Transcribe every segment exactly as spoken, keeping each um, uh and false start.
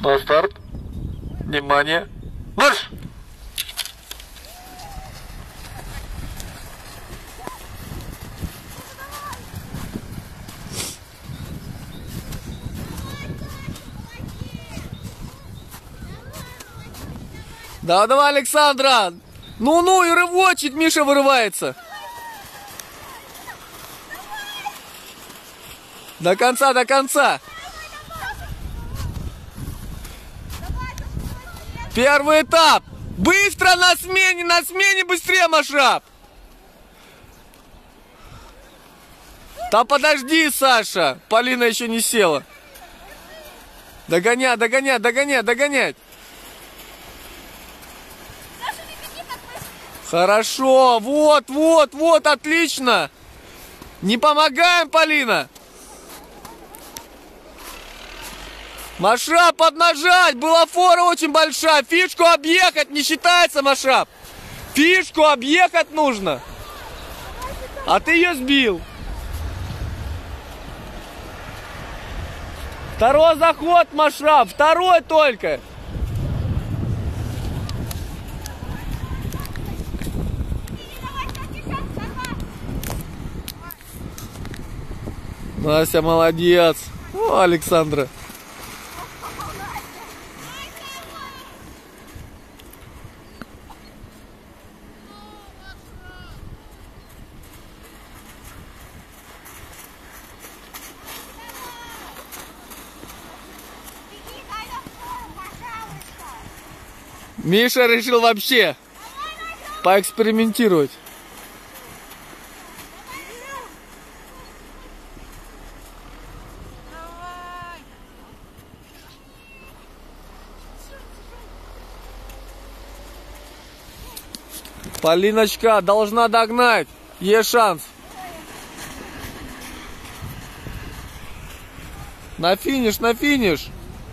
На старт. Внимание. Марш! Да, давай, Александра! Ну-ну, и рывочек, Миша вырывается. До конца, до конца. Первый этап. Быстро на смене, на смене быстрее, Машраб. Да подожди, Саша. Полина еще не села. Догонять, догонять, догонять, догонять. Хорошо, вот, вот, вот, отлично. Не помогаем, Полина. Машраб, поднажать, была фора очень большая. Фишку объехать не считается, Машраб. Фишку объехать нужно. А ты ее сбил. Второй заход, Машраб, второй только. Настя, молодец. О, Александра. Миша решил вообще поэкспериментировать. Полиночка должна догнать. Есть шанс. На финиш, на финиш.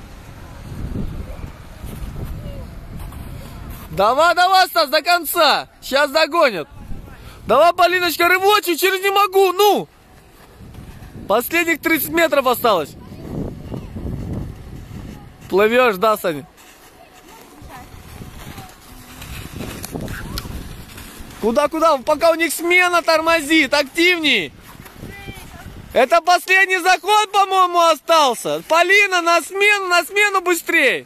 Давай, давай, Стас, до конца. Сейчас догонят. Давай, Полиночка, рывочек, через не могу, ну. Последних тридцать метров осталось. Плывешь, да, Саня? Куда, куда? Пока у них смена тормозит, активней. Это последний заход, по-моему, остался. Полина, на смену, на смену быстрей.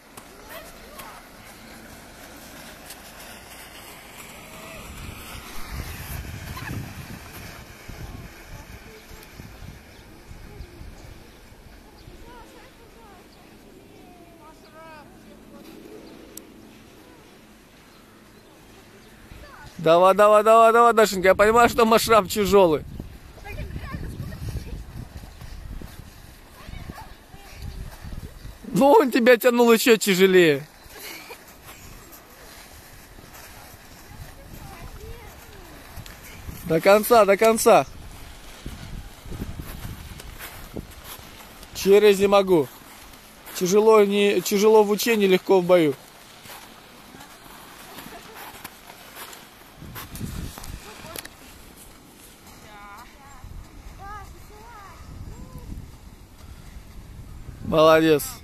Давай, давай, давай, давай, Дашенька, я понимаю, что Машраб тяжелый. Ну, он тебя тянул еще тяжелее. До конца, до конца. Через не могу. Тяжело, не, тяжело в учении, легко в бою. Молодец.